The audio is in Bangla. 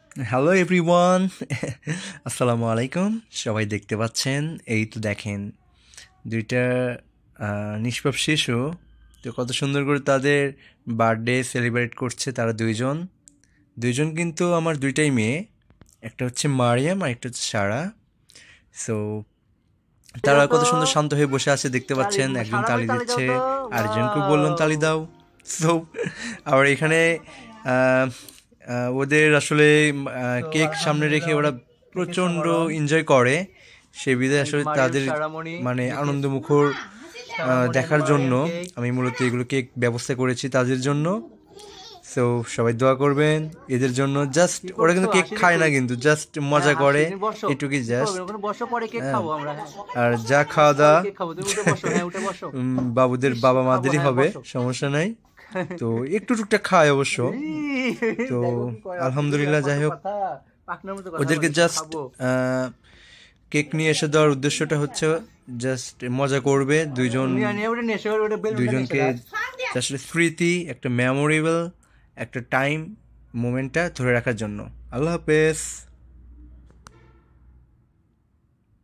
Hello everyone. আসসালামু আলাইকুম। সবাই দেখতে পাচ্ছেন, এই তো দেখেন দুইটা নিষ্পাপ শিশু তো কত সুন্দর করে তাদের বার্থডে সেলিব্রেট করছে। তারা দুইজন দুইজন কিন্তু আমার দুইটাই মেয়ে, একটা হচ্ছে মারিয়াম আর একটা হচ্ছে সারা। সো তারা দাও তো কত সুন্দর শান্ত হয়ে বসে আছে দেখতে তালি, পাচ্ছেন, একজন সারা ভাই তালি তালি দাও দিচ্ছে, তো। আরেকজনকেও বললাম ওয়াও, তালি দাও। সো আর এখানে আহ, ওদের আসলে তো কেক সামনে রেখে আলহামদুলিল্লাহ ওরা অনেক দেখেছো প্রচণ্ড মরম। এনজয় করে। সে বিধায় এই যে আসলে মারিয়াম তাদের সারামণি, মানে দেখে আনন্দমুখর সারামণি অ্যান্ড দেখার জন্য মারিয়াম কেক। আমি মূলত এগুলো কেক ব্যবস্থা করেছি তাদের জন্য। সো সবাই দোয়া করবেন এদের জন্য। জাস্ট কি ওরা করছো, কিন্তু কেক হাসি খায় দিছো? না, কিন্তু জাস্ট হ্যাঁ মজা হাসি, করে, তুমি বসো। এটুকুই কিছু জাস্ট। হবে না, ওখানে বসো, পরে কেক হ্যাঁ, খাবো আমরা। হ্যাঁ, আর যা খাওয়া পরে দাওয়া কেক খাবো, তুমি উঠে বসো। হ্যাঁ উঠে বসো। বাবুদের ইস বাবা খাবো, মাদেরই হ্যাঁ হবে, বসো। সমস্যা নাই। তো একটু টুকটাক খায় অবশ্য। তো দেখো কি করে, আসলে আলহামদুলিল্লাহ, কত যাই হোক, কথা, পাকনার মতো কথা ওদেরকে বলে, একটু জাস্ট খাবো। কেক নিয়ে এসে দেওয়ার উদ্দেশ্যটা হচ্ছে জাস্ট মজা করবে দুইজন, নিয়ে নিয়ে ওটা নেশে, ওটা বেলুনটা নেশে দুইজনকে রাখ। আসলে স্মৃতি, একটা মেমোরেবল একটা টাইম মোমেন্টটা ধরে রাখার জন্য। আল্লাহ হাফেজ।